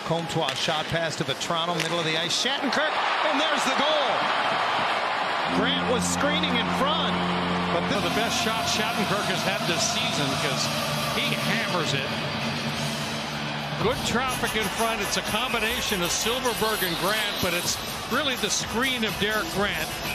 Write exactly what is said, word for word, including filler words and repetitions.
Comtois shot pass to Vetrano, middle of the ice. Shattenkirk, and there's the goal. Grant was screening in front. But this is the best shot Shattenkirk has had this season because he hammers it. Good traffic in front. It's a combination of Silverberg and Grant, but it's really the screen of Derek Grant.